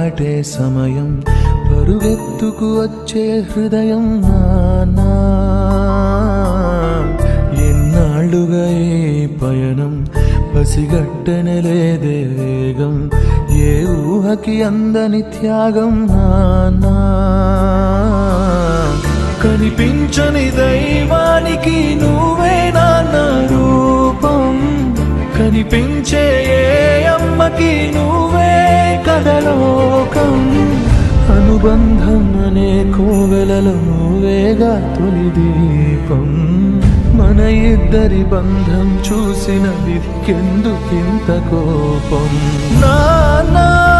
దాటే సమయం పరుగెత్తుకు వచ్చే హృదయం నానా ఎన్నాళ్ళుగా ఈ పయనం పసిగట్టనలేదే వేగం ఏ ఊహకి అందని త్యాగం నానా కనిపించని దైవానికి నువ్వే నాన్న రూపం కనిపించే ఏ అమ్మకి నువ్వే కదలోకం అనుబంధం అనే కోవెలలో నువ్వేగా తొలి దీపం మన ఇద్దరి బంధం చూసిన దిక్కెందుకింత కోపం నానా